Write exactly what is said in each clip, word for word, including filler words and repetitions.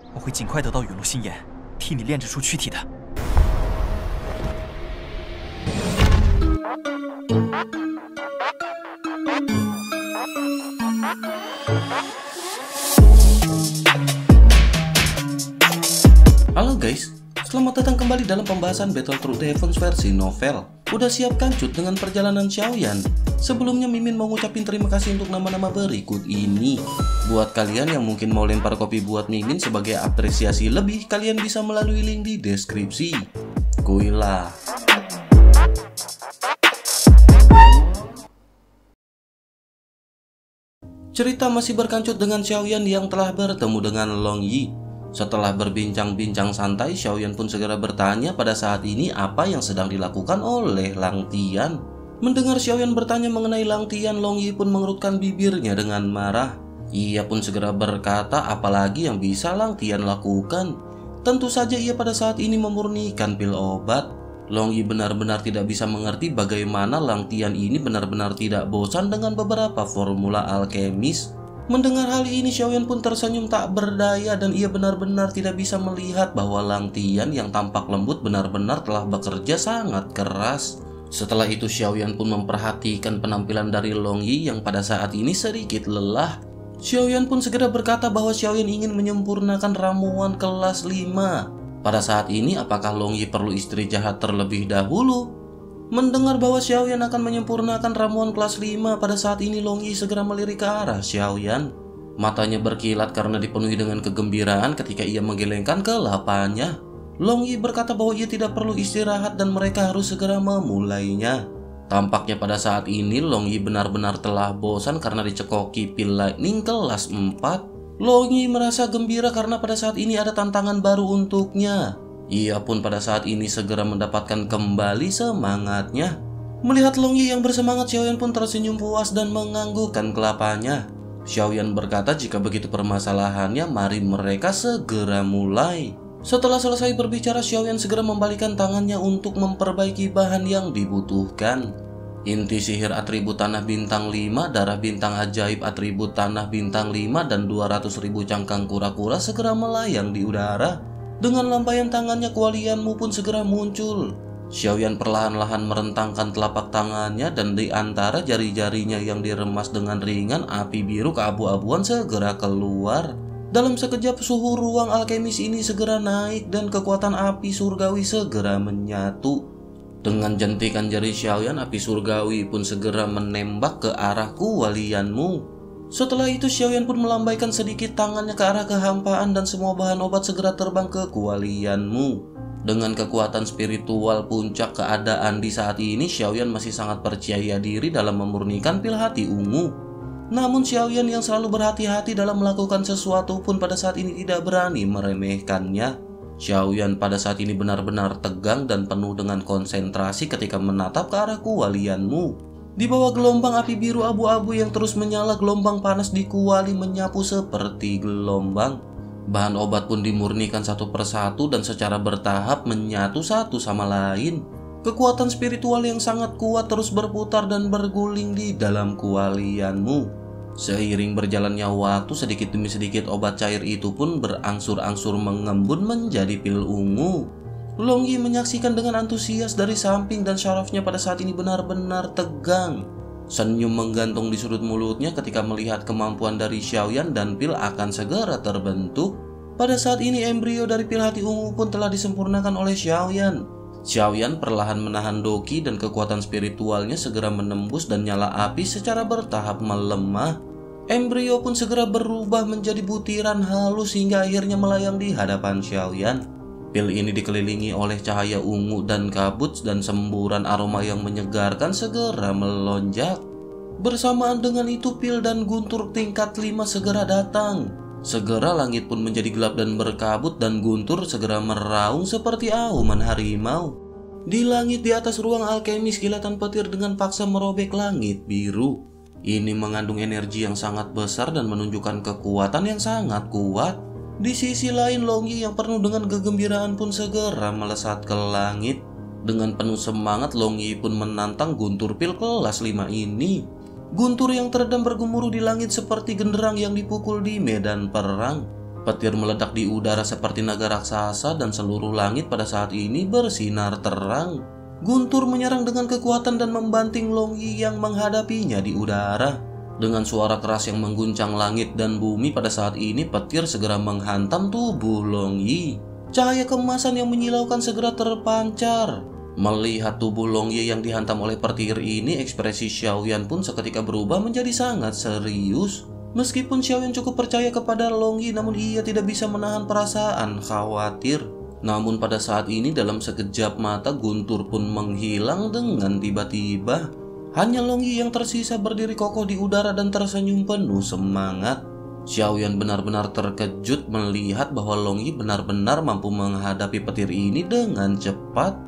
我会尽快得到陨落心炎，替你炼制出躯体的。 Halo guys, selamat datang kembali dalam pembahasan Battle Through the Heavens versi novel. Udah siap kancut dengan perjalanan Xiaoyan? Sebelumnya Mimin mau ngucapin terima kasih untuk nama-nama berikut ini. Buat kalian yang mungkin mau lempar kopi buat Mimin sebagai apresiasi lebih, kalian bisa melalui link di deskripsi. Kuilah. Cerita masih berkancut dengan Xiaoyan yang telah bertemu dengan Long Yi. Setelah berbincang-bincang santai, Xiaoyan pun segera bertanya pada saat ini apa yang sedang dilakukan oleh Lang Tian. Mendengar Xiaoyan bertanya mengenai Lang Tian, Long Yi pun mengerutkan bibirnya dengan marah. Ia pun segera berkata apalagi yang bisa Lang Tian lakukan. Tentu saja ia pada saat ini memurnikan pil obat. Long Yi benar-benar tidak bisa mengerti bagaimana Lang Tian ini benar-benar tidak bosan dengan beberapa formula alkemis. Mendengar hal ini, Xiaoyan pun tersenyum tak berdaya dan ia benar-benar tidak bisa melihat bahwa Lang Tian yang tampak lembut benar-benar telah bekerja sangat keras. Setelah itu Xiaoyan pun memperhatikan penampilan dari Long Yi yang pada saat ini sedikit lelah. Xiaoyan pun segera berkata bahwa Xiaoyan ingin menyempurnakan ramuan kelas lima. Pada saat ini apakah Long Yi perlu istirahat terlebih dahulu? Mendengar bahwa Xiaoyan akan menyempurnakan ramuan kelas lima, pada saat ini Long Yi segera melirik ke arah Xiaoyan. Matanya berkilat karena dipenuhi dengan kegembiraan ketika ia menggelengkan kelapanya. Long Yi berkata bahwa ia tidak perlu istirahat dan mereka harus segera memulainya. Tampaknya pada saat ini Long Yi benar-benar telah bosan karena dicekoki pil lightning kelas empat. Long Yi merasa gembira karena pada saat ini ada tantangan baru untuknya. Ia pun pada saat ini segera mendapatkan kembali semangatnya. Melihat Long Yi yang bersemangat, Xiaoyan pun tersenyum puas dan menganggukkan kelapanya. Xiaoyan berkata jika begitu permasalahannya, mari mereka segera mulai. Setelah selesai berbicara, Xiaoyan segera membalikan tangannya untuk memperbaiki bahan yang dibutuhkan. Inti sihir atribut tanah bintang lima, darah bintang ajaib atribut tanah bintang lima, dan dua ratus ribu cangkang kura-kura segera melayang di udara. Dengan lambaian tangannya, kualianmu pun segera muncul. Xiaoyan perlahan-lahan merentangkan telapak tangannya dan di antara jari-jarinya yang diremas dengan ringan, api biru keabu-abuan segera keluar. Dalam sekejap suhu ruang alkemis ini segera naik dan kekuatan api surgawi segera menyatu. Dengan jentikan jari Xiaoyan, api surgawi pun segera menembak ke arah kualianmu. Setelah itu Xiaoyan pun melambaikan sedikit tangannya ke arah kehampaan dan semua bahan obat segera terbang ke kualianmu. Dengan kekuatan spiritual puncak keadaan di saat ini, Xiaoyan masih sangat percaya diri dalam memurnikan pil hati ungu. Namun Xiaoyan yang selalu berhati-hati dalam melakukan sesuatu pun pada saat ini tidak berani meremehkannya. Xiaoyan pada saat ini benar-benar tegang dan penuh dengan konsentrasi ketika menatap ke arah kualianmu. Di bawah gelombang api biru abu-abu yang terus menyala, gelombang panas di kuali menyapu seperti gelombang. Bahan obat pun dimurnikan satu persatu dan secara bertahap menyatu satu sama lain. Kekuatan spiritual yang sangat kuat terus berputar dan berguling di dalam kualianmu. Seiring berjalannya waktu, sedikit demi sedikit obat cair itu pun berangsur-angsur mengembun menjadi pil ungu. Long Yi menyaksikan dengan antusias dari samping dan syarafnya pada saat ini benar-benar tegang. Senyum menggantung di sudut mulutnya ketika melihat kemampuan dari Xiaoyan dan pil akan segera terbentuk. Pada saat ini embrio dari pil hati ungu pun telah disempurnakan oleh Xiaoyan. Xiaoyan perlahan menahan doki dan kekuatan spiritualnya segera menembus dan nyala api secara bertahap melemah. Embrio pun segera berubah menjadi butiran halus hingga akhirnya melayang di hadapan Xiaoyan. Pil ini dikelilingi oleh cahaya ungu dan kabut dan semburan aroma yang menyegarkan segera melonjak. Bersamaan dengan itu pil dan guntur tingkat lima segera datang. Segera langit pun menjadi gelap dan berkabut dan guntur segera meraung seperti auman harimau. Di langit di atas ruang alkemis, kilatan petir dengan paksa merobek langit biru. Ini mengandung energi yang sangat besar dan menunjukkan kekuatan yang sangat kuat. Di sisi lain, Long Yi yang penuh dengan kegembiraan pun segera melesat ke langit. Dengan penuh semangat, Long Yi pun menantang guntur pil kelas lima ini. Guntur yang teredam bergemuruh di langit seperti genderang yang dipukul di medan perang. Petir meledak di udara seperti naga raksasa dan seluruh langit pada saat ini bersinar terang. Guntur menyerang dengan kekuatan dan membanting Long Yi yang menghadapinya di udara. Dengan suara keras yang mengguncang langit dan bumi pada saat ini, petir segera menghantam tubuh Long Yi. Cahaya keemasan yang menyilaukan segera terpancar. Melihat tubuh Long Yi yang dihantam oleh petir ini, ekspresi Xiaoyan pun seketika berubah menjadi sangat serius. Meskipun Xiaoyan cukup percaya kepada Long Yi, namun ia tidak bisa menahan perasaan khawatir. Namun pada saat ini dalam sekejap mata Guntur pun menghilang dengan tiba-tiba. Hanya Long Yi yang tersisa berdiri kokoh di udara dan tersenyum penuh semangat. Xiaoyan benar-benar terkejut melihat bahwa Long Yi benar-benar mampu menghadapi petir ini dengan cepat.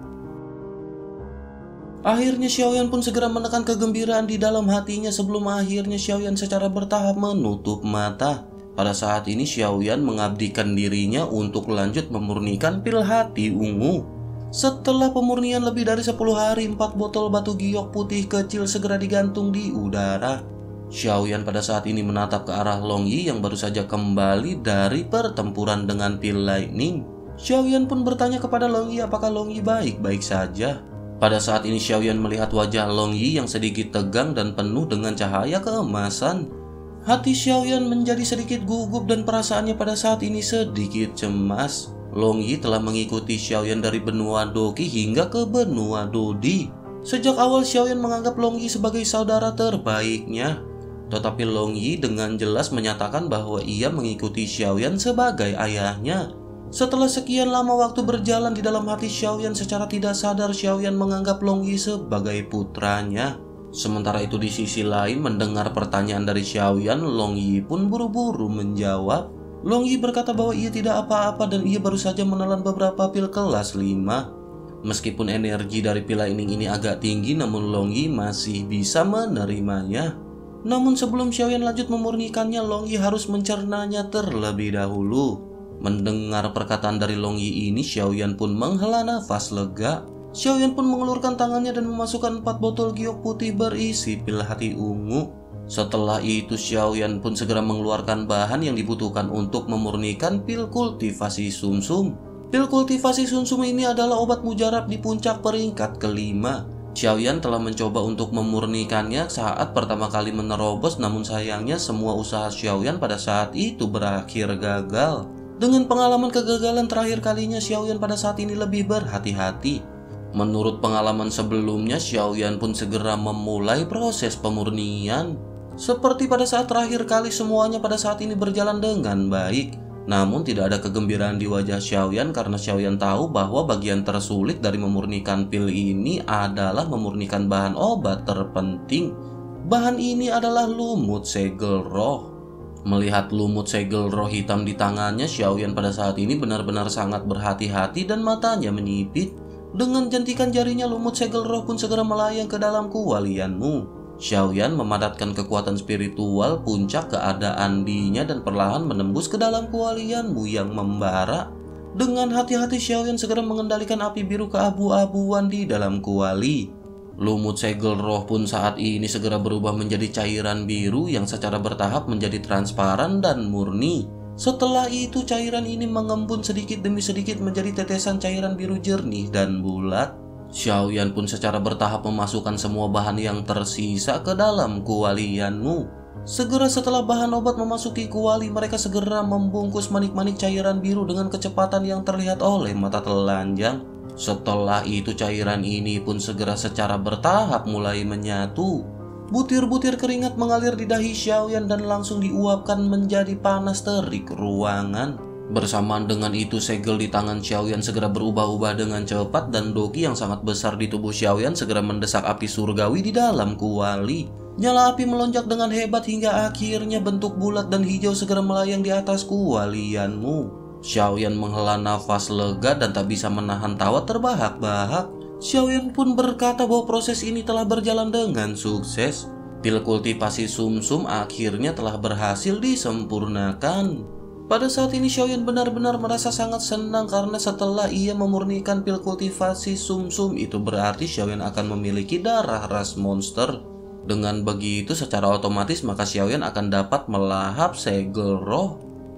Akhirnya Xiaoyan pun segera menekan kegembiraan di dalam hatinya sebelum akhirnya Xiaoyan secara bertahap menutup mata. Pada saat ini Xiaoyan mengabdikan dirinya untuk lanjut memurnikan pil hati ungu. Setelah pemurnian lebih dari sepuluh hari, empat botol batu giok putih kecil segera digantung di udara. Xiaoyan pada saat ini menatap ke arah Long Yi yang baru saja kembali dari pertempuran dengan pil lightning. Xiaoyan pun bertanya kepada Long Yi apakah Long Yi baik-baik saja. Pada saat ini Xiaoyan melihat wajah Long Yi yang sedikit tegang dan penuh dengan cahaya keemasan. Hati Xiaoyan menjadi sedikit gugup dan perasaannya pada saat ini sedikit cemas. Long Yi telah mengikuti Xiaoyan dari benua Doqi hingga ke benua Dodi. Sejak awal Xiaoyan menganggap Long Yi sebagai saudara terbaiknya. Tetapi Long Yi dengan jelas menyatakan bahwa ia mengikuti Xiaoyan sebagai ayahnya. Setelah sekian lama waktu berjalan di dalam hati Xiaoyan, secara tidak sadar Xiaoyan menganggap Long Yi sebagai putranya. Sementara itu di sisi lain, mendengar pertanyaan dari Xiaoyan, Long Yi pun buru-buru menjawab. Long Yi berkata bahwa ia tidak apa-apa dan ia baru saja menelan beberapa pil kelas lima. Meskipun energi dari pil lightning ini agak tinggi, namun Long Yi masih bisa menerimanya. Namun sebelum Xiaoyan lanjut memurnikannya, Long Yi harus mencernanya terlebih dahulu. Mendengar perkataan dari Long Yi ini, Xiaoyan pun menghela nafas lega. Xiaoyan pun mengelurkan tangannya dan memasukkan empat botol giok putih berisi pil hati ungu. Setelah itu Xiaoyan pun segera mengeluarkan bahan yang dibutuhkan untuk memurnikan pil kultivasi sumsum. Pil kultivasi sumsum ini adalah obat mujarab di puncak peringkat kelima. Xiaoyan telah mencoba untuk memurnikannya saat pertama kali menerobos, namun sayangnya semua usaha Xiaoyan pada saat itu berakhir gagal. Dengan pengalaman kegagalan terakhir kalinya, Xiaoyan pada saat ini lebih berhati-hati. Menurut pengalaman sebelumnya, Xiaoyan pun segera memulai proses pemurnian. Seperti pada saat terakhir kali, semuanya pada saat ini berjalan dengan baik. Namun tidak ada kegembiraan di wajah Xiaoyan karena Xiaoyan tahu bahwa bagian tersulit dari memurnikan pil ini adalah memurnikan bahan obat terpenting. Bahan ini adalah lumut segel roh. Melihat lumut segel roh hitam di tangannya, Xiaoyan pada saat ini benar-benar sangat berhati-hati dan matanya menyipit. Dengan jentikan jarinya, lumut segel roh pun segera melayang ke dalam kualianmu. Xiaoyan memadatkan kekuatan spiritual puncak keadaan dinya dan perlahan menembus ke dalam kualianmu yang membara. Dengan hati-hati Xiaoyan segera mengendalikan api biru keabu-abuan di dalam kuali. Lumut segel roh pun saat ini segera berubah menjadi cairan biru yang secara bertahap menjadi transparan dan murni. Setelah itu cairan ini mengembun sedikit demi sedikit menjadi tetesan cairan biru jernih dan bulat. Xiaoyan pun secara bertahap memasukkan semua bahan yang tersisa ke dalam kualianmu. Segera setelah bahan obat memasuki kuali, mereka segera membungkus manik-manik cairan biru dengan kecepatan yang terlihat oleh mata telanjang. Setelah itu cairan ini pun segera secara bertahap mulai menyatu. Butir-butir keringat mengalir di dahi Xiaoyan dan langsung diuapkan menjadi panas terik ruangan. Bersamaan dengan itu segel di tangan Xiaoyan segera berubah-ubah dengan cepat dan doki yang sangat besar di tubuh Xiaoyan segera mendesak api surgawi di dalam kuali. Nyala api melonjak dengan hebat hingga akhirnya bentuk bulat dan hijau segera melayang di atas kualianmu. Xiaoyan menghela nafas lega dan tak bisa menahan tawa terbahak-bahak. Xiaoyan pun berkata bahwa proses ini telah berjalan dengan sukses. Pil kultivasi sumsum akhirnya telah berhasil disempurnakan. Pada saat ini Xiaoyan benar-benar merasa sangat senang karena setelah ia memurnikan pil kultivasi sumsum itu berarti Xiaoyan akan memiliki darah ras monster. Dengan begitu secara otomatis maka Xiaoyan akan dapat melahap segel roh.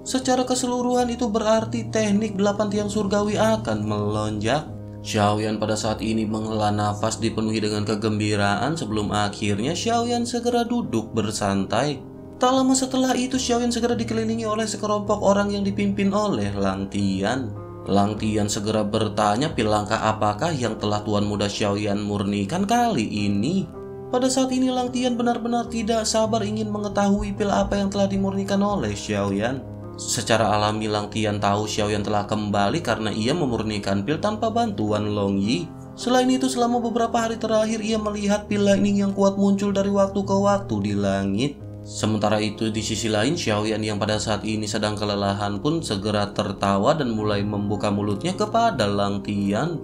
Secara keseluruhan itu berarti teknik delapan tiang surgawi akan melonjak. Xiaoyan pada saat ini menghela nafas dipenuhi dengan kegembiraan sebelum akhirnya Xiaoyan segera duduk bersantai. Tak lama setelah itu Xiaoyan segera dikelilingi oleh sekelompok orang yang dipimpin oleh Lang Tian. Lang Tian segera bertanya pil langkah apakah yang telah Tuan Muda Xiaoyan murnikan kali ini. Pada saat ini Lang Tian benar-benar tidak sabar ingin mengetahui pil apa yang telah dimurnikan oleh Xiaoyan. Secara alami Lang Tian tahu Xiaoyan telah kembali karena ia memurnikan pil tanpa bantuan Long Yi. Selain itu selama beberapa hari terakhir ia melihat pil lightning yang kuat muncul dari waktu ke waktu di langit. Sementara itu di sisi lain Xiaoyan yang pada saat ini sedang kelelahan pun segera tertawa dan mulai membuka mulutnya kepada Lang Tian.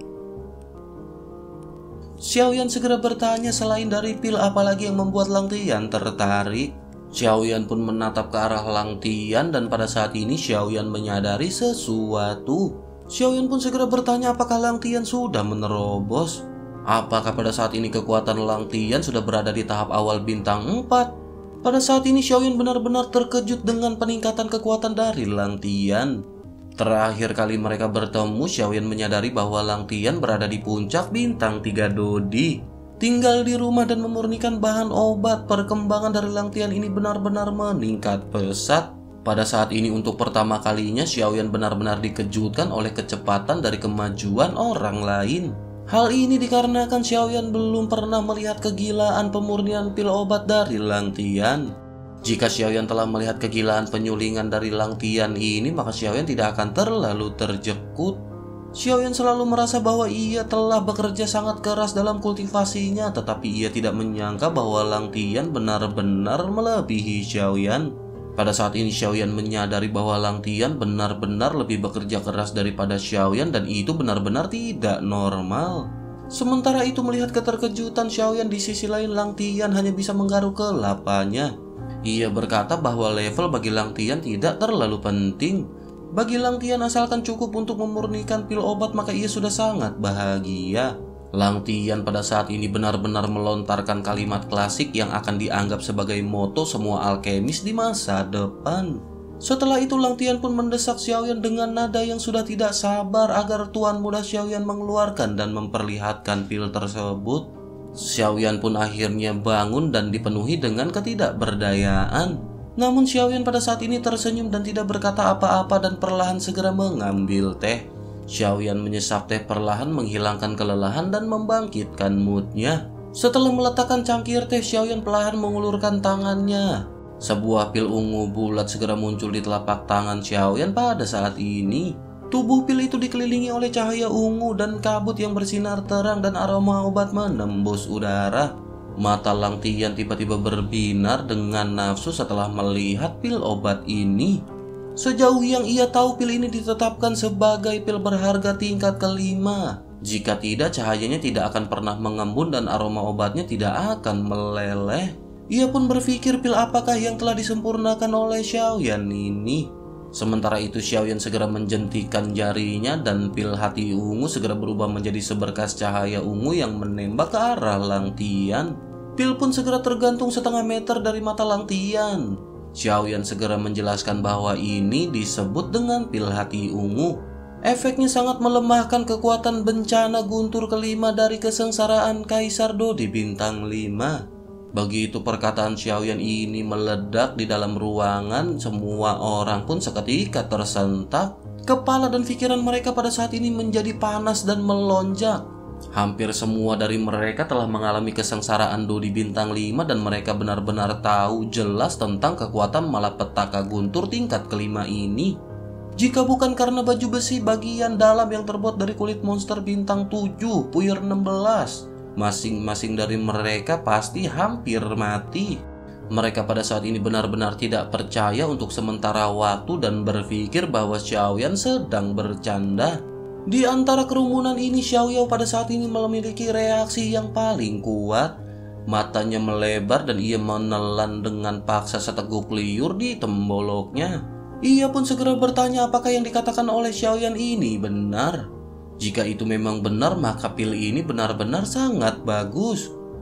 Xiaoyan segera bertanya selain dari pil apalagi yang membuat Lang Tian tertarik. Xiaoyan pun menatap ke arah Lang Tian dan pada saat ini Xiaoyan menyadari sesuatu. Xiaoyan pun segera bertanya apakah Lang Tian sudah menerobos. Apakah pada saat ini kekuatan Lang Tian sudah berada di tahap awal bintang empat? Pada saat ini Xiaoyan benar-benar terkejut dengan peningkatan kekuatan dari Lang Tian. Terakhir kali mereka bertemu, Xiaoyan menyadari bahwa Lang Tian berada di puncak bintang tiga Dodi. Tinggal di rumah dan memurnikan bahan obat, perkembangan dari Lang Tian ini benar-benar meningkat pesat. Pada saat ini untuk pertama kalinya Xiaoyan benar-benar dikejutkan oleh kecepatan dari kemajuan orang lain. Hal ini dikarenakan Xiaoyan belum pernah melihat kegilaan pemurnian pil obat dari Lang Tian. Jika Xiaoyan telah melihat kegilaan penyulingan dari Lang Tian ini, maka Xiaoyan tidak akan terlalu terjekut. Xiaoyan selalu merasa bahwa ia telah bekerja sangat keras dalam kultivasinya, tetapi ia tidak menyangka bahwa Lang Tian benar-benar melebihi Xiaoyan. Pada saat ini Xiaoyan menyadari bahwa Lang Tian benar-benar lebih bekerja keras daripada Xiaoyan dan itu benar-benar tidak normal. Sementara itu melihat keterkejutan Xiaoyan di sisi lain Lang Tian hanya bisa menggaruk kelapanya. Ia berkata bahwa level bagi Lang Tian tidak terlalu penting. Bagi Lang Tian asalkan cukup untuk memurnikan pil obat maka ia sudah sangat bahagia. Lang Tian pada saat ini benar-benar melontarkan kalimat klasik yang akan dianggap sebagai moto semua alkemis di masa depan. Setelah itu Lang Tian pun mendesak Xiaoyan dengan nada yang sudah tidak sabar agar Tuan Muda Xiaoyan mengeluarkan dan memperlihatkan pil tersebut. Xiaoyan pun akhirnya bangun dan dipenuhi dengan ketidakberdayaan. Namun Xiaoyan pada saat ini tersenyum dan tidak berkata apa-apa dan perlahan segera mengambil teh. Xiaoyan menyesap teh perlahan menghilangkan kelelahan dan membangkitkan moodnya. Setelah meletakkan cangkir teh, Xiaoyan perlahan mengulurkan tangannya. Sebuah pil ungu bulat segera muncul di telapak tangan Xiaoyan pada saat ini. Tubuh pil itu dikelilingi oleh cahaya ungu dan kabut yang bersinar terang dan aroma obat menembus udara. Mata Lang Tian tiba-tiba berbinar dengan nafsu setelah melihat pil obat ini. Sejauh yang ia tahu pil ini ditetapkan sebagai pil berharga tingkat kelima. Jika tidak, cahayanya tidak akan pernah mengembun dan aroma obatnya tidak akan meleleh. Ia pun berpikir pil apakah yang telah disempurnakan oleh Xiaoyan ini. Sementara itu Xiaoyan segera menjentikan jarinya dan pil hati ungu segera berubah menjadi seberkas cahaya ungu yang menembak ke arah Lang Tian. Pil pun segera tergantung setengah meter dari mata Lang Tian. Xiaoyan segera menjelaskan bahwa ini disebut dengan pil hati ungu. Efeknya sangat melemahkan kekuatan bencana guntur kelima dari kesengsaraan Kaisar Do di bintang lima. Begitu perkataan Xiaoyan ini meledak di dalam ruangan, semua orang pun seketika tersentak. Kepala dan pikiran mereka pada saat ini menjadi panas dan melonjak. Hampir semua dari mereka telah mengalami kesengsaraan Do di bintang lima dan mereka benar-benar tahu jelas tentang kekuatan malapetaka guntur tingkat kelima ini. Jika bukan karena baju besi bagian dalam yang terbuat dari kulit monster bintang tujuh, puyer enam belas, masing-masing dari mereka pasti hampir mati. Mereka pada saat ini benar-benar tidak percaya untuk sementara waktu dan berpikir bahwa Xiaoyan sedang bercanda. Di antara kerumunan ini, Xiaoyao pada saat ini memiliki reaksi yang paling kuat. Matanya melebar dan ia menelan dengan paksa seteguk liur di temboloknya. Ia pun segera bertanya apakah yang dikatakan oleh Xiaoyan ini benar. Jika itu memang benar, maka pil ini benar-benar sangat bagus.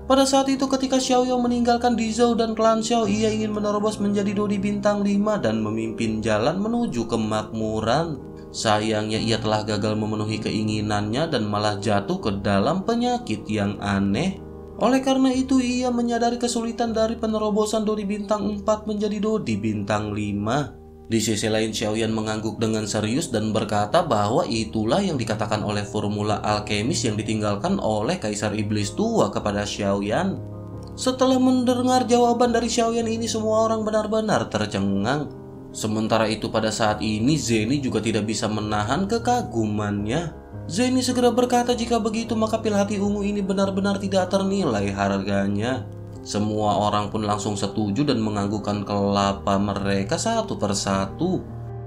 Pada saat itu ketika Xiaoyao meninggalkan Dizhou dan klan Xiao, ia ingin menerobos menjadi Dodi bintang lima dan memimpin jalan menuju kemakmuran. Sayangnya ia telah gagal memenuhi keinginannya dan malah jatuh ke dalam penyakit yang aneh. Oleh karena itu ia menyadari kesulitan dari penerobosan Dodi bintang empat menjadi Dodi bintang lima. Di sisi lain Xiaoyan mengangguk dengan serius dan berkata bahwa itulah yang dikatakan oleh formula alkemis yang ditinggalkan oleh Kaisar Iblis tua kepada Xiaoyan. Setelah mendengar jawaban dari Xiaoyan ini, semua orang benar-benar tercengang. Sementara itu pada saat ini Zeni juga tidak bisa menahan kekagumannya. Zeni segera berkata jika begitu maka pil hati ungu ini benar-benar tidak ternilai harganya. Semua orang pun langsung setuju dan menganggukkan kelapa mereka satu persatu.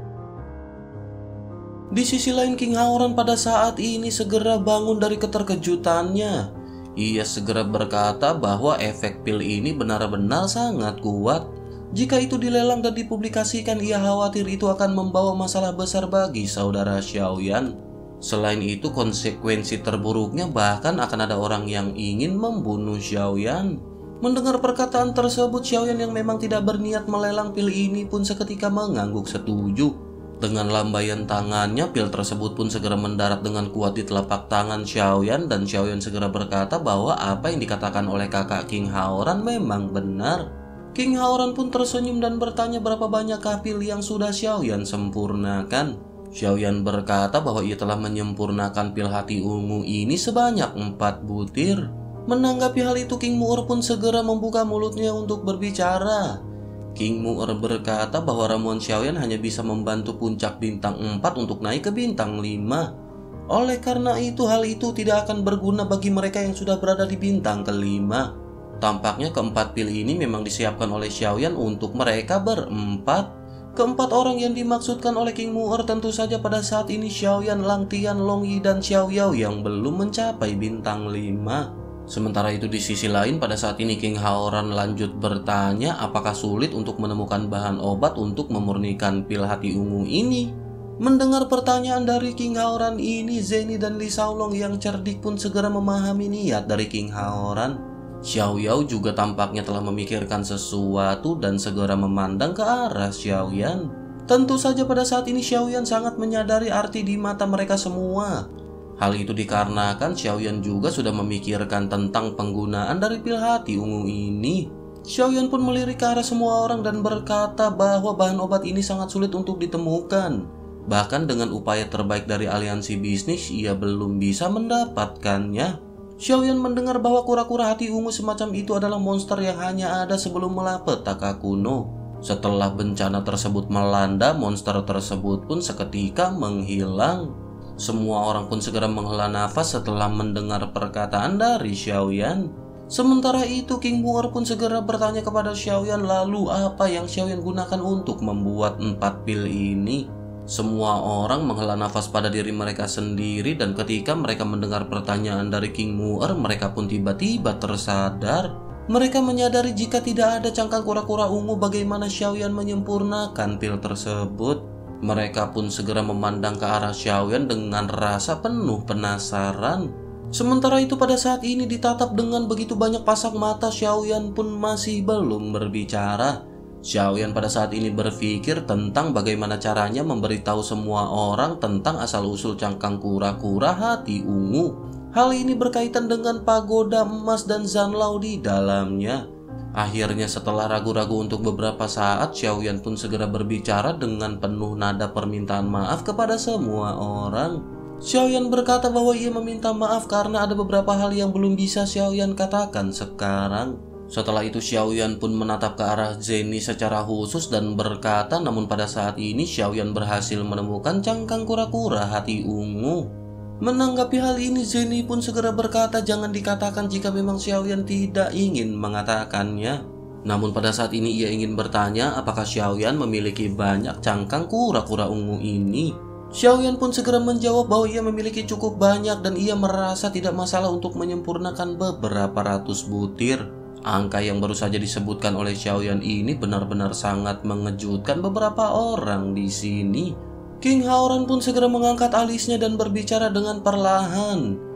Di sisi lain King Haoran pada saat ini segera bangun dari keterkejutannya. Ia segera berkata bahwa efek pil ini benar-benar sangat kuat. Jika itu dilelang dan dipublikasikan, ia khawatir itu akan membawa masalah besar bagi saudara Xiaoyan. Selain itu konsekuensi terburuknya bahkan akan ada orang yang ingin membunuh Xiaoyan. Mendengar perkataan tersebut, Xiaoyan yang memang tidak berniat melelang pil ini pun seketika mengangguk setuju. Dengan lambaian tangannya, pil tersebut pun segera mendarat dengan kuat di telapak tangan Xiaoyan dan Xiaoyan segera berkata bahwa apa yang dikatakan oleh kakak King Haoran memang benar. King Haoran pun tersenyum dan bertanya berapa banyak pil yang sudah Xiaoyan sempurnakan. Xiaoyan berkata bahwa ia telah menyempurnakan pil hati ungu ini sebanyak empat butir. Menanggapi hal itu, King Mu'er pun segera membuka mulutnya untuk berbicara. King Mu'er berkata bahwa ramuan Xiaoyan hanya bisa membantu puncak bintang empat untuk naik ke bintang lima. Oleh karena itu, hal itu tidak akan berguna bagi mereka yang sudah berada di bintang kelima. Tampaknya keempat pil ini memang disiapkan oleh Xiaoyan untuk mereka berempat. Keempat orang yang dimaksudkan oleh King Mu'er tentu saja pada saat ini Xiaoyan, Lang Tian, Long Yi, dan Xiaoyao yang belum mencapai bintang lima. Sementara itu di sisi lain pada saat ini King Haoran lanjut bertanya apakah sulit untuk menemukan bahan obat untuk memurnikan pil hati ungu ini. Mendengar pertanyaan dari King Haoran ini, Zeni dan Li Shaolong yang cerdik pun segera memahami niat dari King Haoran. Xiaoyao juga tampaknya telah memikirkan sesuatu dan segera memandang ke arah Xiaoyan. Tentu saja pada saat ini Xiaoyan sangat menyadari arti di mata mereka semua. Hal itu dikarenakan Xiaoyan juga sudah memikirkan tentang penggunaan dari pil hati ungu ini. Xiaoyan pun melirik ke arah semua orang dan berkata bahwa bahan obat ini sangat sulit untuk ditemukan. Bahkan dengan upaya terbaik dari aliansi bisnis, ia belum bisa mendapatkannya. Xiaoyan mendengar bahwa kura-kura hati ungu semacam itu adalah monster yang hanya ada sebelum malapetaka kuno. Setelah bencana tersebut melanda, monster tersebut pun seketika menghilang. Semua orang pun segera menghela nafas setelah mendengar perkataan dari Xiaoyan. Sementara itu King Mu'er pun segera bertanya kepada Xiaoyan lalu apa yang Xiaoyan gunakan untuk membuat empat pil ini. Semua orang menghela nafas pada diri mereka sendiri dan ketika mereka mendengar pertanyaan dari King Mu'er, mereka pun tiba-tiba tersadar. Mereka menyadari jika tidak ada cangkang kura-kura ungu bagaimana Xiaoyan menyempurnakan pil tersebut. Mereka pun segera memandang ke arah Xiaoyan dengan rasa penuh penasaran. Sementara itu pada saat ini ditatap dengan begitu banyak pasang mata, Xiaoyan pun masih belum berbicara. Xiaoyan pada saat ini berpikir tentang bagaimana caranya memberitahu semua orang tentang asal-usul cangkang kura-kura hati ungu. Hal ini berkaitan dengan pagoda emas dan Zanlao di dalamnya. Akhirnya setelah ragu-ragu untuk beberapa saat, Xiaoyan pun segera berbicara dengan penuh nada permintaan maaf kepada semua orang. Xiaoyan berkata bahwa ia meminta maaf karena ada beberapa hal yang belum bisa Xiaoyan katakan sekarang. Setelah itu Xiaoyan pun menatap ke arah Zeni secara khusus dan berkata, namun pada saat ini Xiaoyan berhasil menemukan cangkang kura-kura hati ungu. Menanggapi hal ini, Zeni pun segera berkata jangan dikatakan jika memang Xiaoyan tidak ingin mengatakannya. Namun pada saat ini ia ingin bertanya apakah Xiaoyan memiliki banyak cangkang kura-kura ungu ini. Xiaoyan pun segera menjawab bahwa ia memiliki cukup banyak dan ia merasa tidak masalah untuk menyempurnakan beberapa ratus butir. Angka yang baru saja disebutkan oleh Xiaoyan ini benar-benar sangat mengejutkan beberapa orang di sini. King Haoran pun segera mengangkat alisnya dan berbicara dengan perlahan.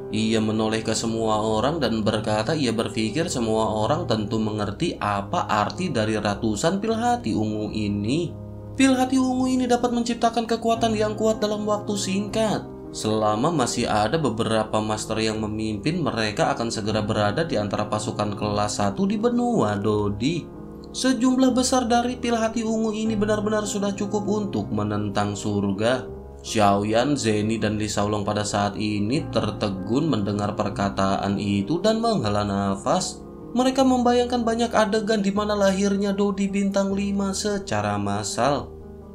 Ia menoleh ke semua orang dan berkata ia berpikir semua orang tentu mengerti apa arti dari ratusan pil hati ungu ini. Pil hati ungu ini dapat menciptakan kekuatan yang kuat dalam waktu singkat. Selama masih ada beberapa master yang memimpin, mereka akan segera berada di antara pasukan kelas satu di benua Dodi. Sejumlah besar dari pil hati ungu ini benar-benar sudah cukup untuk menentang surga. Xiaoyan, Zeni, dan Li Shaolong pada saat ini tertegun mendengar perkataan itu dan menghela nafas. Mereka membayangkan banyak adegan di mana lahirnya Dodi bintang lima secara massal.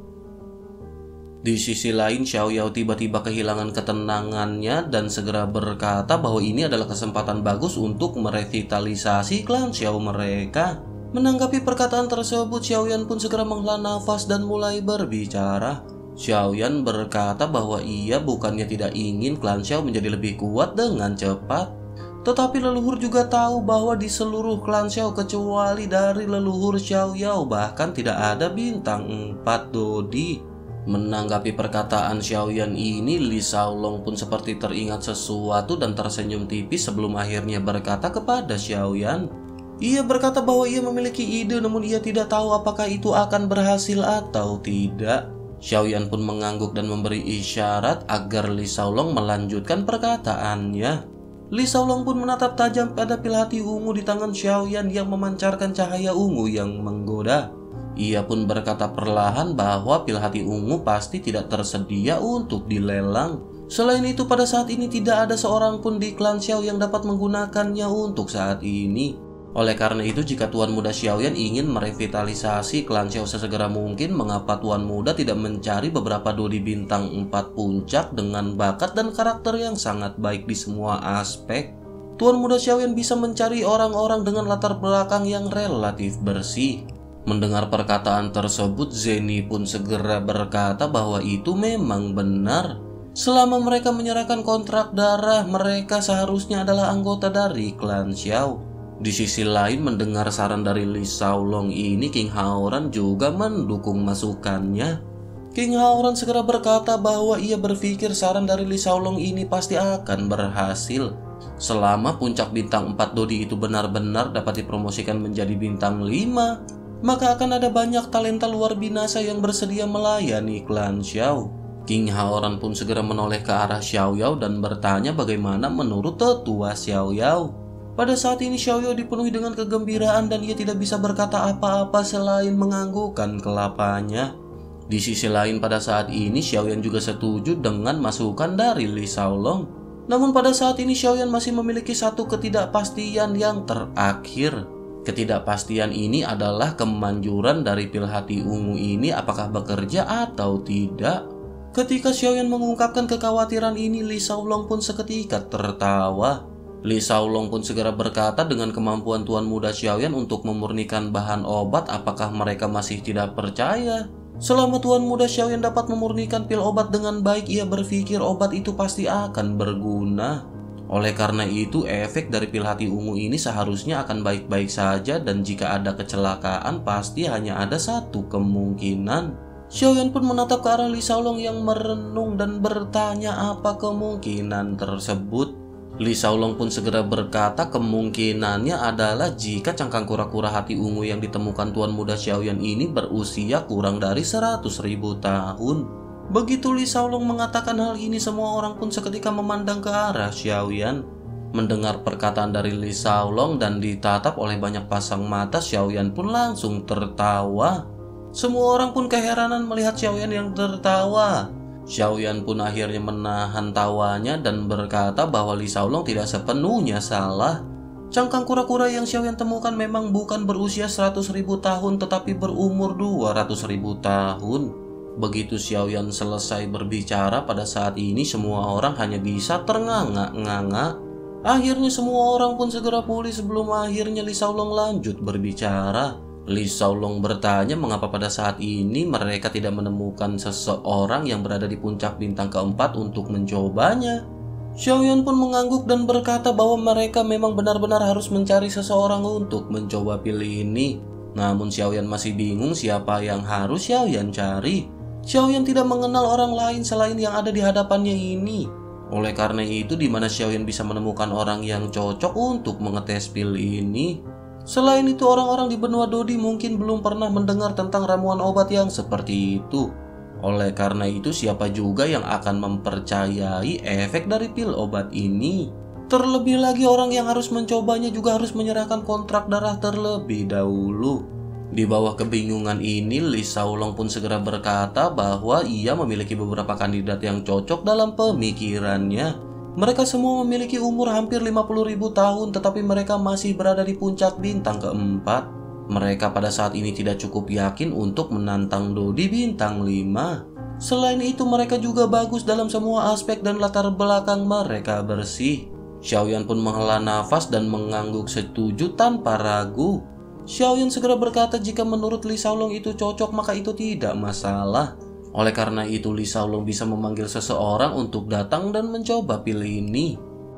Di sisi lain, Xiaoyao tiba-tiba kehilangan ketenangannya dan segera berkata bahwa ini adalah kesempatan bagus untuk merevitalisasi klan Xiao mereka. Menanggapi perkataan tersebut, Xiaoyan pun segera menghela nafas dan mulai berbicara. Xiaoyan berkata bahwa ia bukannya tidak ingin klan Xiao menjadi lebih kuat dengan cepat, tetapi leluhur juga tahu bahwa di seluruh klan Xiao kecuali dari leluhur Xiaoyao bahkan tidak ada bintang empat Dodi. Menanggapi perkataan Xiaoyan ini, Li Shaolong pun seperti teringat sesuatu dan tersenyum tipis sebelum akhirnya berkata kepada Xiaoyan. Ia berkata bahwa ia memiliki ide namun ia tidak tahu apakah itu akan berhasil atau tidak. Xiaoyan pun mengangguk dan memberi isyarat agar Li Shaolong melanjutkan perkataannya. Li Shaolong pun menatap tajam pada pil hati ungu di tangan Xiaoyan yang memancarkan cahaya ungu yang menggoda. Ia pun berkata perlahan bahwa pil hati ungu pasti tidak tersedia untuk dilelang. Selain itu, pada saat ini tidak ada seorang pun di klan Xiao yang dapat menggunakannya untuk saat ini. Oleh karena itu, jika Tuan Muda Xiaoyan ingin merevitalisasi klan Xiao sesegera mungkin, mengapa Tuan Muda tidak mencari beberapa Dodi bintang empat puncak dengan bakat dan karakter yang sangat baik di semua aspek? Tuan Muda Xiaoyan bisa mencari orang-orang dengan latar belakang yang relatif bersih. Mendengar perkataan tersebut, Zeni pun segera berkata bahwa itu memang benar. Selama mereka menyerahkan kontrak darah, mereka seharusnya adalah anggota dari klan Xiao. Di sisi lain, mendengar saran dari Li Shaolong ini, King Haoran juga mendukung masukannya. King Haoran segera berkata bahwa ia berpikir saran dari Li Shaolong ini pasti akan berhasil. Selama puncak bintang empat Dodi itu benar-benar dapat dipromosikan menjadi bintang lima, maka akan ada banyak talenta luar binasa yang bersedia melayani klan Xiao. King Haoran pun segera menoleh ke arah Xiaoyao dan bertanya bagaimana menurut tetua Xiaoyao. Pada saat ini Xiaoyao dipenuhi dengan kegembiraan dan ia tidak bisa berkata apa-apa selain menganggukkan kelapanya. Di sisi lain, pada saat ini Xiaoyan juga setuju dengan masukan dari Li Shaolong. Namun pada saat ini Xiaoyan masih memiliki satu ketidakpastian yang terakhir. Ketidakpastian ini adalah kemanjuran dari pil hati ungu ini apakah bekerja atau tidak. Ketika Xiaoyan mengungkapkan kekhawatiran ini, Li Shaolong pun seketika tertawa. Li Shaolong pun segera berkata dengan kemampuan Tuan Muda Xiaoyan untuk memurnikan bahan obat, apakah mereka masih tidak percaya? Selama Tuan Muda Xiaoyan dapat memurnikan pil obat dengan baik, ia berpikir obat itu pasti akan berguna. Oleh karena itu, efek dari pil hati ungu ini seharusnya akan baik-baik saja dan jika ada kecelakaan pasti hanya ada satu kemungkinan. Xiaoyan pun menatap ke arah Li Shaolong yang merenung dan bertanya apa kemungkinan tersebut. Li Shaolong pun segera berkata kemungkinannya adalah jika cangkang kura-kura hati ungu yang ditemukan Tuan Muda Xiaoyan ini berusia kurang dari seratus ribu tahun. Begitu Li Shaolong mengatakan hal ini, semua orang pun seketika memandang ke arah Xiaoyan. Mendengar perkataan dari Li Shaolong dan ditatap oleh banyak pasang mata, Xiaoyan pun langsung tertawa. Semua orang pun keheranan melihat Xiaoyan yang tertawa. Xiaoyan pun akhirnya menahan tawanya dan berkata bahwa Li Shaolong tidak sepenuhnya salah. Cangkang kura-kura yang Xiaoyan temukan memang bukan berusia seratus ribu tahun tetapi berumur dua ratus ribu tahun. Begitu Xiaoyan selesai berbicara, pada saat ini semua orang hanya bisa ternganga-nganga. Akhirnya semua orang pun segera pulih sebelum akhirnya Li Shaolong lanjut berbicara. Li Shaolong bertanya mengapa pada saat ini mereka tidak menemukan seseorang yang berada di puncak bintang keempat untuk mencobanya. Xiaoyan pun mengangguk dan berkata bahwa mereka memang benar-benar harus mencari seseorang untuk mencoba pil ini. Namun Xiaoyan masih bingung siapa yang harus Xiaoyan cari. Xiaoyan tidak mengenal orang lain selain yang ada di hadapannya ini. Oleh karena itu, di mana Xiaoyan bisa menemukan orang yang cocok untuk mengetes pil ini? Selain itu, orang-orang di benua Dodi mungkin belum pernah mendengar tentang ramuan obat yang seperti itu. Oleh karena itu, siapa juga yang akan mempercayai efek dari pil obat ini? Terlebih lagi, orang yang harus mencobanya juga harus menyerahkan kontrak darah terlebih dahulu. Di bawah kebingungan ini, Li Xiaolong pun segera berkata bahwa ia memiliki beberapa kandidat yang cocok dalam pemikirannya. Mereka semua memiliki umur hampir lima puluh ribu tahun, tetapi mereka masih berada di puncak bintang keempat. Mereka pada saat ini tidak cukup yakin untuk menantang Dodi bintang lima. Selain itu, mereka juga bagus dalam semua aspek dan latar belakang mereka bersih. Xiaoyan pun menghela nafas dan mengangguk setuju tanpa ragu. Xiaoyan segera berkata jika menurut Li Xiaolong itu cocok maka itu tidak masalah. Oleh karena itu, Li Xiaolong bisa memanggil seseorang untuk datang dan mencoba pil ini.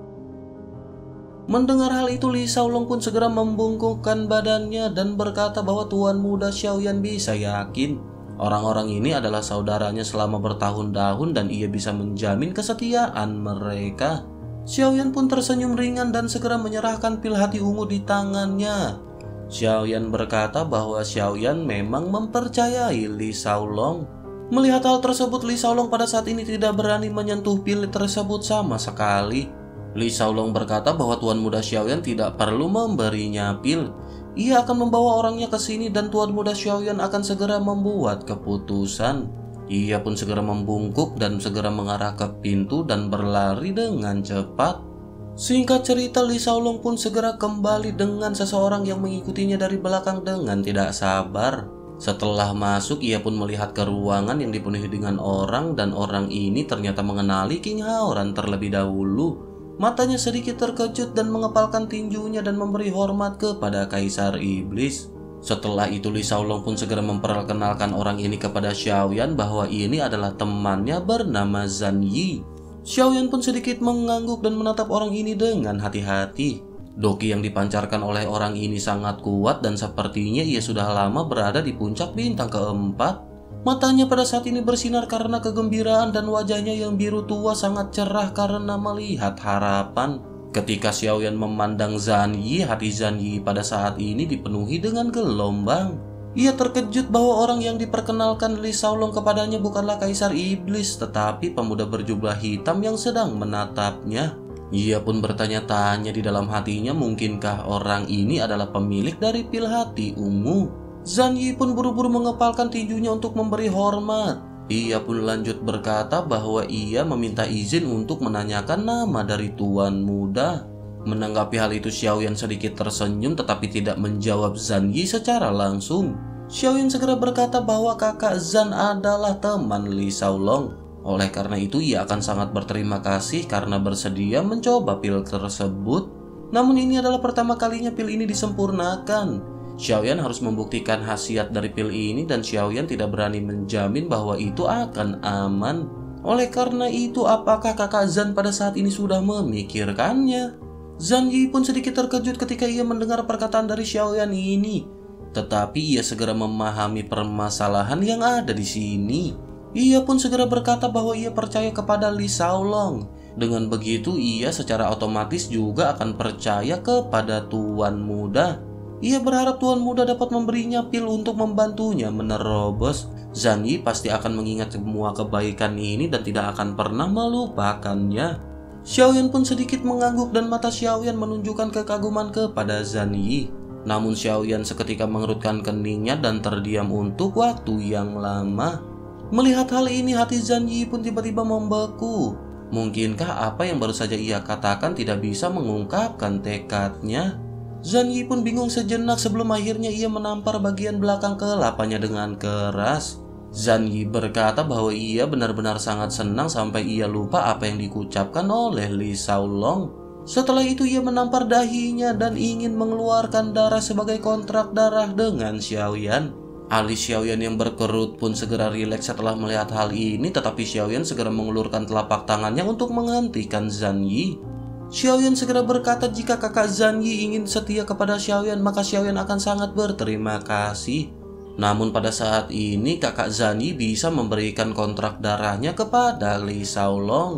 Mendengar hal itu, Li Xiaolong pun segera membungkukkan badannya dan berkata bahwa tuan muda Xiaoyan bisa yakin orang-orang ini adalah saudaranya selama bertahun-tahun dan ia bisa menjamin kesetiaan mereka. Xiaoyan pun tersenyum ringan dan segera menyerahkan pil hati ungu di tangannya. Xiaoyan berkata bahwa Xiaoyan memang mempercayai Li Xiaolong. Melihat hal tersebut, Li Xiaolong pada saat ini tidak berani menyentuh pil tersebut sama sekali. Li Xiaolong berkata bahwa tuan muda Xiaoyan tidak perlu memberinya pil. Ia akan membawa orangnya ke sini dan tuan muda Xiaoyan akan segera membuat keputusan. Ia pun segera membungkuk dan segera mengarah ke pintu dan berlari dengan cepat. Singkat cerita, Li Xiaolong pun segera kembali dengan seseorang yang mengikutinya dari belakang dengan tidak sabar. Setelah masuk, ia pun melihat ke ruangan yang dipenuhi dengan orang dan orang ini ternyata mengenali King Haoran terlebih dahulu. Matanya sedikit terkejut dan mengepalkan tinjunya dan memberi hormat kepada Kaisar Iblis. Setelah itu, Li Xiaolong pun segera memperkenalkan orang ini kepada Xiaoyan bahwa ini adalah temannya bernama Zhan Yi. Xiaoyan pun sedikit mengangguk dan menatap orang ini dengan hati-hati. Doki yang dipancarkan oleh orang ini sangat kuat dan sepertinya ia sudah lama berada di puncak bintang keempat. Matanya pada saat ini bersinar karena kegembiraan dan wajahnya yang biru tua sangat cerah karena melihat harapan. Ketika Xiaoyan memandang Zhan Yi, hati Zhan Yi pada saat ini dipenuhi dengan gelombang. Ia terkejut bahwa orang yang diperkenalkan Li Xiaolong kepadanya bukanlah Kaisar Iblis, tetapi pemuda berjubah hitam yang sedang menatapnya. Ia pun bertanya-tanya di dalam hatinya, mungkinkah orang ini adalah pemilik dari pil hati ungu? Zhan Yi pun buru-buru mengepalkan tinjunya untuk memberi hormat. Ia pun lanjut berkata bahwa ia meminta izin untuk menanyakan nama dari tuan muda. Menanggapi hal itu, Xiaoyan sedikit tersenyum tetapi tidak menjawab Zhan Yi secara langsung. Xiaoyan segera berkata bahwa kakak Zhan adalah teman Li Xiaolong. Oleh karena itu, ia akan sangat berterima kasih karena bersedia mencoba pil tersebut. Namun ini adalah pertama kalinya pil ini disempurnakan. Xiaoyan harus membuktikan khasiat dari pil ini dan Xiaoyan tidak berani menjamin bahwa itu akan aman. Oleh karena itu, apakah kakak Zhan pada saat ini sudah memikirkannya? Zhan Yi pun sedikit terkejut ketika ia mendengar perkataan dari Xiaoyan ini. Tetapi ia segera memahami permasalahan yang ada di sini. Ia pun segera berkata bahwa ia percaya kepada Li Xiaolong. Dengan begitu, ia secara otomatis juga akan percaya kepada tuan muda. Ia berharap tuan muda dapat memberinya pil untuk membantunya menerobos. Zhan Yi pasti akan mengingat semua kebaikan ini dan tidak akan pernah melupakannya. Xiaoyan pun sedikit mengangguk dan mata Xiaoyan menunjukkan kekaguman kepada Zhan Yi. Namun Xiaoyan seketika mengerutkan keningnya dan terdiam untuk waktu yang lama. Melihat hal ini, hati Zhan Yi pun tiba-tiba membeku. Mungkinkah apa yang baru saja ia katakan tidak bisa mengungkapkan tekadnya? Zhan Yi pun bingung sejenak sebelum akhirnya ia menampar bagian belakang kelapanya dengan keras. Zhan Yi berkata bahwa ia benar-benar sangat senang sampai ia lupa apa yang dikucapkan oleh Li Xiaolong. Setelah itu ia menampar dahinya dan ingin mengeluarkan darah sebagai kontrak darah dengan Xiaoyan. Alis Xiaoyan yang berkerut pun segera rileks setelah melihat hal ini, tetapi Xiaoyan segera mengulurkan telapak tangannya untuk menghentikan Zhan Yi. Xiaoyan segera berkata jika kakak Zhan Yi ingin setia kepada Xiaoyan maka Xiaoyan akan sangat berterima kasih. Namun pada saat ini kakak Zhan Yi bisa memberikan kontrak darahnya kepada Li Xiaolong.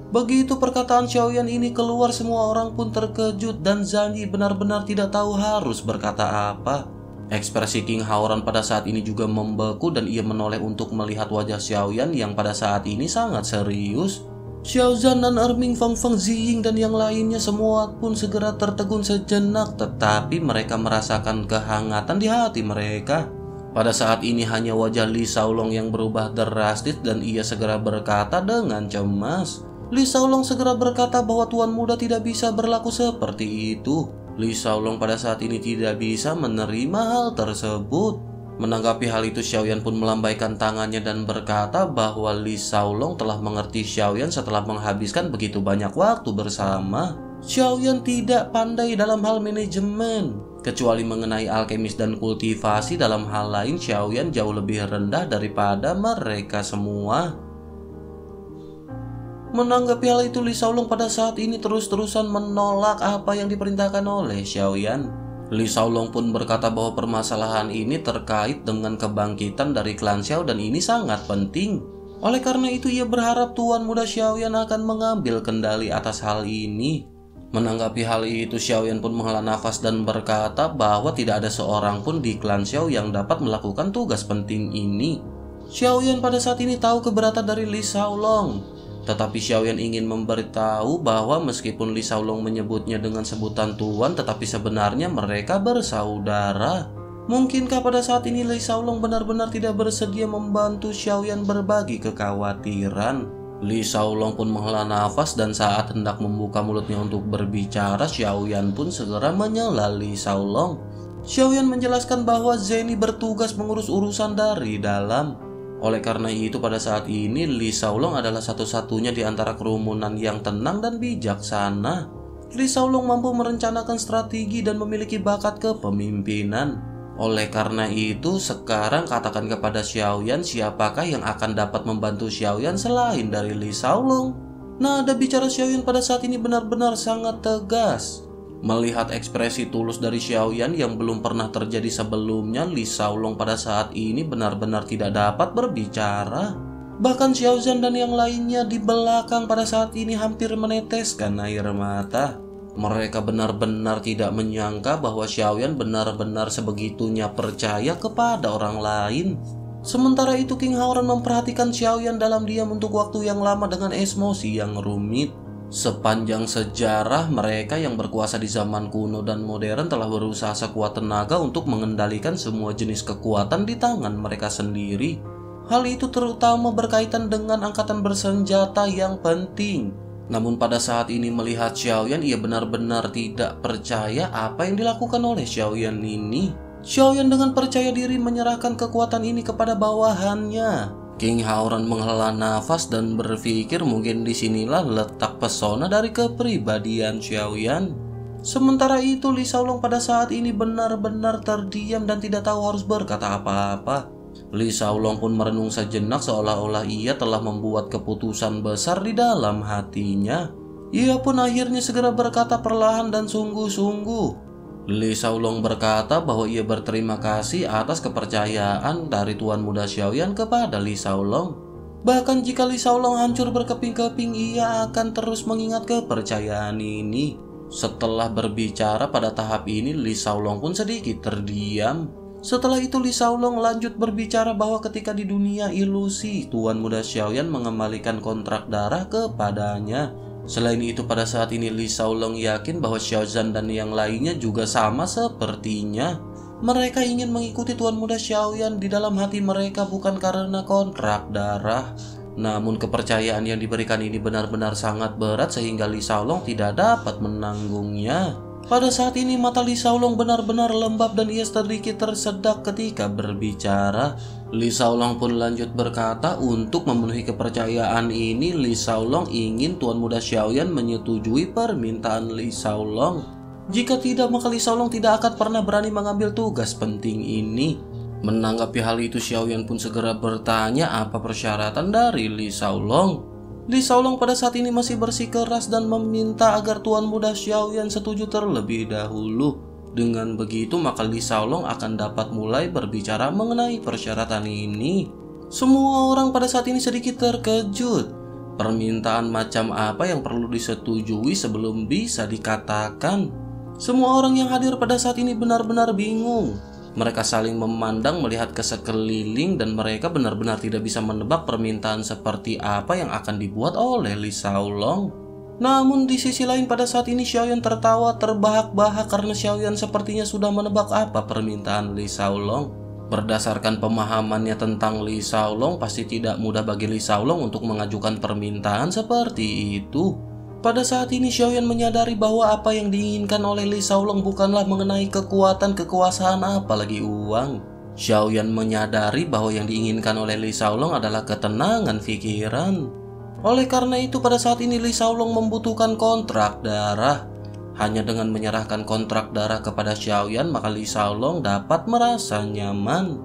Begitu perkataan Xiaoyan ini keluar, semua orang pun terkejut dan Zhang Yi benar-benar tidak tahu harus berkata apa. Ekspresi King Haoran pada saat ini juga membeku dan ia menoleh untuk melihat wajah Xiaoyan yang pada saat ini sangat serius. Xiao Zhan dan Erming, Feng Feng, Ziying dan yang lainnya semua pun segera tertegun sejenak, tetapi mereka merasakan kehangatan di hati mereka. Pada saat ini hanya wajah Li Shaolong yang berubah drastis dan ia segera berkata dengan cemas. Li Shaolong segera berkata bahwa tuan muda tidak bisa berlaku seperti itu. Li Shaolong pada saat ini tidak bisa menerima hal tersebut. Menanggapi hal itu, Xiaoyan pun melambaikan tangannya dan berkata bahwa Li Shaolong telah mengerti Xiaoyan setelah menghabiskan begitu banyak waktu bersama. Xiaoyan tidak pandai dalam hal manajemen. Kecuali mengenai alkemis dan kultivasi, dalam hal lain Xiaoyan jauh lebih rendah daripada mereka semua. Menanggapi hal itu, Li Shaolong pada saat ini terus-terusan menolak apa yang diperintahkan oleh Xiaoyan. Li Shaolong pun berkata bahwa permasalahan ini terkait dengan kebangkitan dari klan Xiao dan ini sangat penting. Oleh karena itu ia berharap tuan muda Xiaoyan akan mengambil kendali atas hal ini. Menanggapi hal itu, Xiaoyan pun menghela nafas dan berkata bahwa tidak ada seorang pun di klan Xiao yang dapat melakukan tugas penting ini. Xiaoyan pada saat ini tahu keberatan dari Li Shaolong. Tetapi Xiaoyan ingin memberitahu bahwa meskipun Li Shaolong menyebutnya dengan sebutan tuan, tetapi sebenarnya mereka bersaudara. Mungkinkah pada saat ini Li Shaolong benar-benar tidak bersedia membantu Xiaoyan berbagi kekhawatiran? Li Shaolong pun menghela nafas dan saat hendak membuka mulutnya untuk berbicara, Xiaoyan pun segera menyela Li Shaolong. Xiaoyan menjelaskan bahwa Zeni bertugas mengurus urusan dari dalam. Oleh karena itu pada saat ini Li Shaolong adalah satu-satunya di antara kerumunan yang tenang dan bijaksana. Li Shaolong mampu merencanakan strategi dan memiliki bakat kepemimpinan. Oleh karena itu sekarang katakan kepada Xiaoyan siapakah yang akan dapat membantu Xiaoyan selain dari Li Shaolong. Nada bicara Xiaoyan pada saat ini benar-benar sangat tegas. Melihat ekspresi tulus dari Xiaoyan yang belum pernah terjadi sebelumnya, Li Shaolong pada saat ini benar-benar tidak dapat berbicara. Bahkan Xiao Zhan dan yang lainnya di belakang pada saat ini hampir meneteskan air mata. Mereka benar-benar tidak menyangka bahwa Xiaoyan benar-benar sebegitunya percaya kepada orang lain. Sementara itu King Haoran memperhatikan Xiaoyan dalam diam untuk waktu yang lama dengan emosi yang rumit. Sepanjang sejarah, mereka yang berkuasa di zaman kuno dan modern telah berusaha sekuat tenaga untuk mengendalikan semua jenis kekuatan di tangan mereka sendiri. Hal itu terutama berkaitan dengan angkatan bersenjata yang penting. Namun pada saat ini melihat Xiaoyan, ia benar-benar tidak percaya apa yang dilakukan oleh Xiaoyan ini. Xiaoyan dengan percaya diri menyerahkan kekuatan ini kepada bawahannya. King Haoran menghela nafas dan berpikir mungkin disinilah letak pesona dari kepribadian Xiaoyan. Sementara itu Li Shaolong pada saat ini benar-benar terdiam dan tidak tahu harus berkata apa-apa. Li Shaolong pun merenung sejenak seolah-olah ia telah membuat keputusan besar di dalam hatinya. Ia pun akhirnya segera berkata perlahan dan sungguh-sungguh. Li Shaolong berkata bahwa ia berterima kasih atas kepercayaan dari tuan muda Xiaoyan kepada Li Shaolong. Bahkan jika Li Shaolong hancur berkeping-keping, ia akan terus mengingat kepercayaan ini. Setelah berbicara pada tahap ini, Li Shaolong pun sedikit terdiam. Setelah itu Li Shaolong lanjut berbicara bahwa ketika di dunia ilusi, tuan muda Xiaoyan mengembalikan kontrak darah kepadanya. Selain itu pada saat ini Li Shaolong yakin bahwa Xiao Zhan dan yang lainnya juga sama sepertinya. Mereka ingin mengikuti tuan muda Xiaoyan di dalam hati mereka bukan karena kontrak darah. Namun kepercayaan yang diberikan ini benar-benar sangat berat sehingga Li Shaolong tidak dapat menanggungnya. Pada saat ini mata Li Shaolong benar-benar lembab dan ia sedikit tersedak ketika berbicara. Li Shaolong pun lanjut berkata untuk memenuhi kepercayaan ini Li Shaolong ingin tuan muda Xiaoyan menyetujui permintaan Li Shaolong. Jika tidak maka Li Shaolong tidak akan pernah berani mengambil tugas penting ini. Menanggapi hal itu Xiaoyan pun segera bertanya apa persyaratan dari Li Shaolong. Li Shaolong pada saat ini masih bersikeras dan meminta agar tuan muda Xiaoyan setuju terlebih dahulu. Dengan begitu maka Li Shaolong akan dapat mulai berbicara mengenai persyaratan ini. Semua orang pada saat ini sedikit terkejut. Permintaan macam apa yang perlu disetujui sebelum bisa dikatakan? Semua orang yang hadir pada saat ini benar-benar bingung. Mereka saling memandang melihat ke sekeliling dan mereka benar-benar tidak bisa menebak permintaan seperti apa yang akan dibuat oleh Li Shaolong. Namun di sisi lain pada saat ini Xiaoyan tertawa terbahak-bahak karena Xiaoyan sepertinya sudah menebak apa permintaan Li Shaolong. Berdasarkan pemahamannya tentang Li Shaolong, pasti tidak mudah bagi Li Shaolong untuk mengajukan permintaan seperti itu. Pada saat ini Xiaoyan menyadari bahwa apa yang diinginkan oleh Li Shaolong bukanlah mengenai kekuatan, kekuasaan, apalagi uang. Xiaoyan menyadari bahwa yang diinginkan oleh Li Shaolong adalah ketenangan pikiran. Oleh karena itu pada saat ini Li Shaolong membutuhkan kontrak darah. Hanya dengan menyerahkan kontrak darah kepada Xiaoyan, maka Li Shaolong dapat merasa nyaman.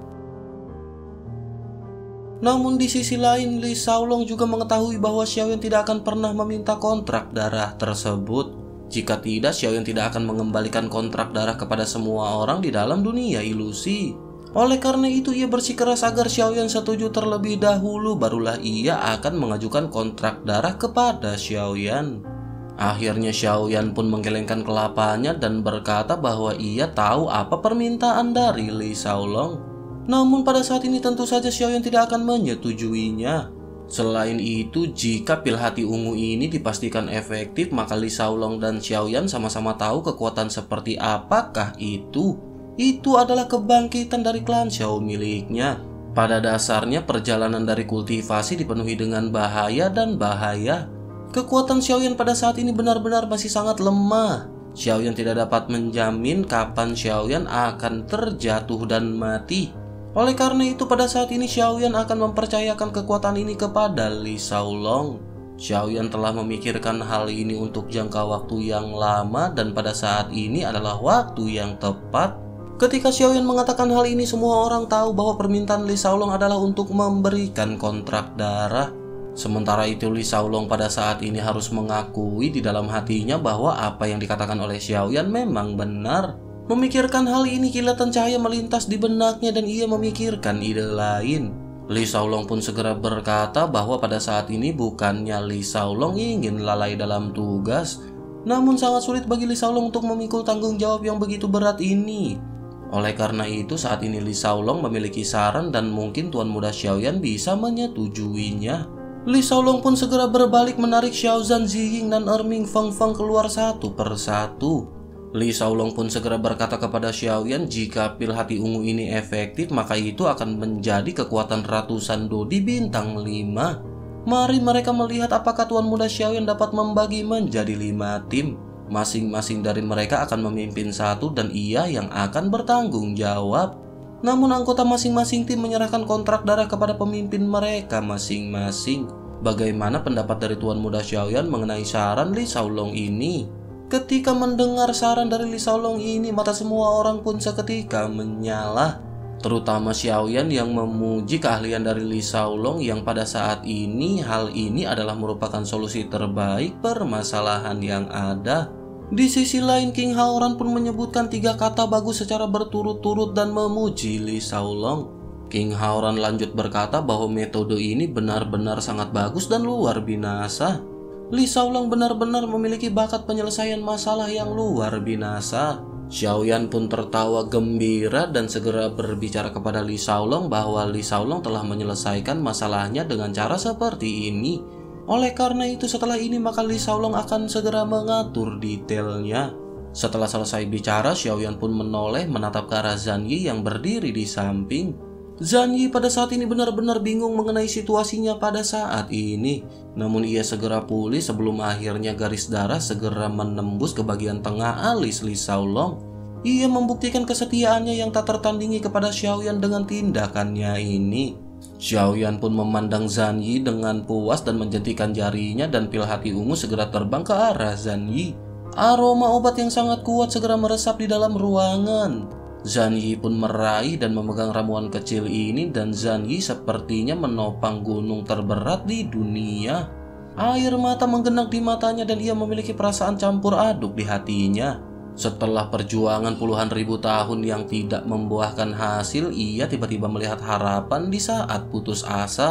Namun di sisi lain, Li Shaolong juga mengetahui bahwa Xiaoyan tidak akan pernah meminta kontrak darah tersebut. Jika tidak, Xiaoyan tidak akan mengembalikan kontrak darah kepada semua orang di dalam dunia ilusi. Oleh karena itu, ia bersikeras agar Xiaoyan setuju terlebih dahulu, barulah ia akan mengajukan kontrak darah kepada Xiaoyan. Akhirnya Xiaoyan pun menggelengkan kelapanya dan berkata bahwa ia tahu apa permintaan dari Li Shaolong. Namun pada saat ini tentu saja Xiaoyan tidak akan menyetujuinya. Selain itu, jika pil hati ungu ini dipastikan efektif, maka Li Shaolong dan Xiaoyan sama-sama tahu kekuatan seperti apakah itu. Itu adalah kebangkitan dari klan Xiao miliknya. Pada dasarnya perjalanan dari kultivasi dipenuhi dengan bahaya dan bahaya. Kekuatan Xiaoyan pada saat ini benar-benar masih sangat lemah. Xiaoyan tidak dapat menjamin kapan Xiaoyan akan terjatuh dan mati. Oleh karena itu pada saat ini Xiaoyan akan mempercayakan kekuatan ini kepada Li Shaolong. Xiaoyan telah memikirkan hal ini untuk jangka waktu yang lama dan pada saat ini adalah waktu yang tepat. Ketika Xiaoyan mengatakan hal ini, semua orang tahu bahwa permintaan Li Shaolong adalah untuk memberikan kontrak darah. Sementara itu Li Shaolong pada saat ini harus mengakui di dalam hatinya bahwa apa yang dikatakan oleh Xiaoyan memang benar. Memikirkan hal ini, kilatan cahaya melintas di benaknya dan ia memikirkan ide lain. Li Shaolong pun segera berkata bahwa pada saat ini bukannya Li Shaolong ingin lalai dalam tugas, namun sangat sulit bagi Li Shaolong untuk memikul tanggung jawab yang begitu berat ini. Oleh karena itu saat ini Li Shaolong memiliki saran dan mungkin Tuan Muda Xiaoyan bisa menyetujuinya. Li Shaolong pun segera berbalik menarik Xiaozhan Ziying dan Erming Feng Feng keluar satu persatu. Li Shaolong pun segera berkata kepada Xiaoyan jika pil hati ungu ini efektif maka itu akan menjadi kekuatan ratusan dodi bintang lima. Mari mereka melihat apakah Tuan Muda Xiaoyan dapat membagi menjadi lima tim. Masing-masing dari mereka akan memimpin satu dan ia yang akan bertanggung jawab. Namun anggota masing-masing tim menyerahkan kontrak darah kepada pemimpin mereka masing-masing. Bagaimana pendapat dari Tuan Muda Xiaoyan mengenai saran Li Shaolong ini? Ketika mendengar saran dari Li Shaolong ini, mata semua orang pun seketika menyala. Terutama Xiaoyan yang memuji keahlian dari Li Shaolong yang pada saat ini hal ini adalah merupakan solusi terbaik permasalahan yang ada. Di sisi lain, King Haoran pun menyebutkan tiga kata bagus secara berturut-turut dan memuji Li Shaolong. King Haoran lanjut berkata bahwa metode ini benar-benar sangat bagus dan luar binasa. Li Shaolong benar-benar memiliki bakat penyelesaian masalah yang luar binasa. Xiaoyan pun tertawa gembira dan segera berbicara kepada Li Shaolong bahwa Li Shaolong telah menyelesaikan masalahnya dengan cara seperti ini. Oleh karena itu setelah ini maka Li Shaolong akan segera mengatur detailnya. Setelah selesai bicara, Xiaoyan pun menoleh menatap ke arah Zhan Yi yang berdiri di samping. Zhan Yi pada saat ini benar-benar bingung mengenai situasinya pada saat ini. Namun ia segera pulih sebelum akhirnya garis darah segera menembus ke bagian tengah alis Li Shaolong. Ia membuktikan kesetiaannya yang tak tertandingi kepada Xiaoyan dengan tindakannya ini. Xiaoyan pun memandang Zhan Yi dengan puas dan menjentikan jarinya dan pil hati ungu segera terbang ke arah Zhan Yi. Aroma obat yang sangat kuat segera meresap di dalam ruangan. Zhan Yi pun meraih dan memegang ramuan kecil ini dan Zhan Yi sepertinya menopang gunung terberat di dunia. Air mata menggenang di matanya dan ia memiliki perasaan campur aduk di hatinya. Setelah perjuangan puluhan ribu tahun yang tidak membuahkan hasil, ia tiba-tiba melihat harapan di saat putus asa.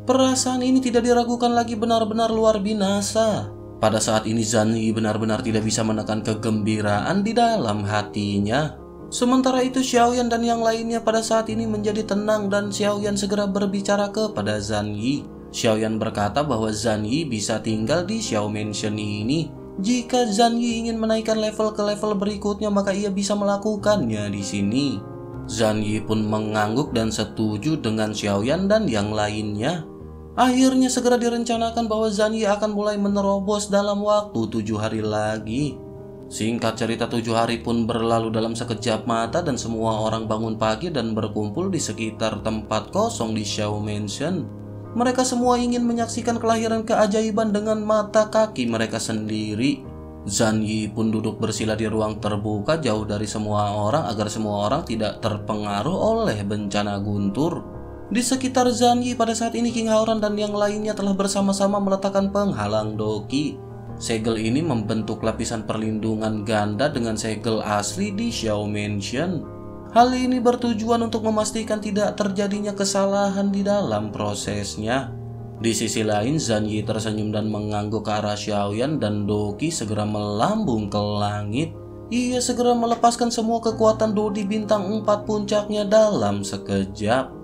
Perasaan ini tidak diragukan lagi, benar-benar luar binasa. Pada saat ini Zhan Yi benar-benar tidak bisa menekan kegembiraan di dalam hatinya. Sementara itu Xiaoyan dan yang lainnya pada saat ini menjadi tenang dan Xiaoyan segera berbicara kepada Zhan Yi. Xiaoyan berkata bahwa Zhan Yi bisa tinggal di Xiao Mansion ini. Jika Zhan Yi ingin menaikkan level ke level berikutnya maka ia bisa melakukannya di sini. Zhan Yi pun mengangguk dan setuju dengan Xiaoyan dan yang lainnya. Akhirnya segera direncanakan bahwa Zhan Yi akan mulai menerobos dalam waktu tujuh hari lagi. Singkat cerita, tujuh hari pun berlalu dalam sekejap mata dan semua orang bangun pagi dan berkumpul di sekitar tempat kosong di Xiao Mansion. Mereka semua ingin menyaksikan kelahiran keajaiban dengan mata kaki mereka sendiri. Zhan Yi pun duduk bersila di ruang terbuka jauh dari semua orang agar semua orang tidak terpengaruh oleh bencana guntur. Di sekitar Zhan Yi pada saat ini King Haoran dan yang lainnya telah bersama-sama meletakkan penghalang doki. Segel ini membentuk lapisan perlindungan ganda dengan segel asli di Xiao Mansion. Hal ini bertujuan untuk memastikan tidak terjadinya kesalahan di dalam prosesnya. Di sisi lain, Zhan Yi tersenyum dan mengangguk ke arah Xiaoyan dan Doki segera melambung ke langit. Ia segera melepaskan semua kekuatan Dodi bintang empat puncaknya dalam sekejap.